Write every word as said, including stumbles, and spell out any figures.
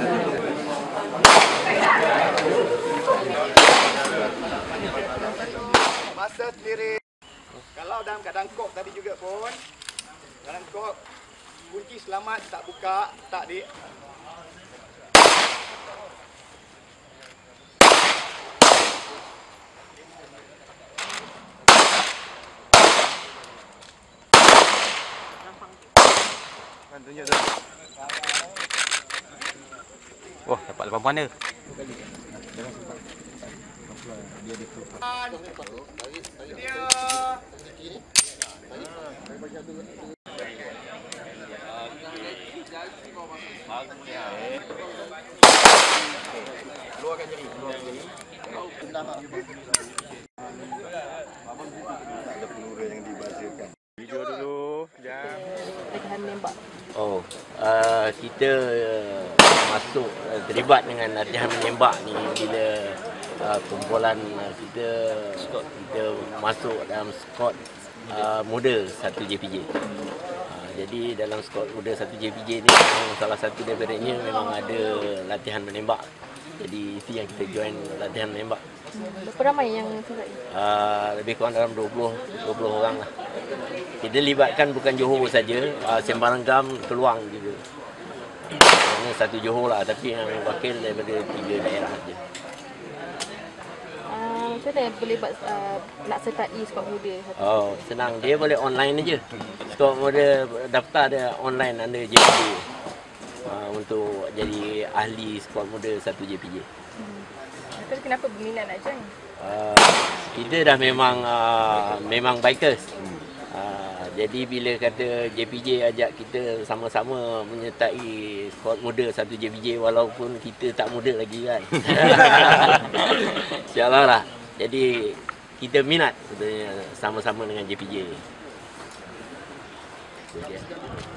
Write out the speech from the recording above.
Masa sendiri. Kalau dalam keadaan kok tadi juga pun, dalam kok kunci selamat tak buka, tak di. Tunjuk tu. Wah, dapat lapan puan dia. Dia dia Keluarkan jari, keluarkan jari. Tendang. Ada peluru yang dibazakan. video dulu. Jam. Latihan menembak. Oh, uh, kita uh, masuk uh, terlibat dengan latihan menembak ni bila uh, kumpulan uh, kita kita masuk dalam skot uh, muda satu J P J. Uh, jadi dalam skot muda satu J P J ni memang salah satu daripadanya memang ada latihan menembak. Jadi itu yang kita join latihan menembak. Berapa ramai yang sertai? Uh, lebih kurang dalam dua puluh orang lah. Kita libatkan bukan Johor saja, uh, Sembarang Gam, Keluang juga. Ini satu Johor lah, tapi yang wakil daripada tiga daerah saja. Uh, macam mana boleh buat uh, nak sertai skot muda? Oh, senang. Dia boleh online aja. Skot muda daftar dia online under J P J. Uh, untuk jadi ahli skot muda satu J P J. Hmm. Tapi kenapa berminat nak join? Uh, kita dah memang uh, memang bikers. Uh, jadi bila kata J P J ajak kita sama-sama menyertai skot muda satu J P J walaupun kita tak muda lagi kan. InsyaAllah lah. Jadi kita minat sebenarnya sama-sama dengan J P J. Okay.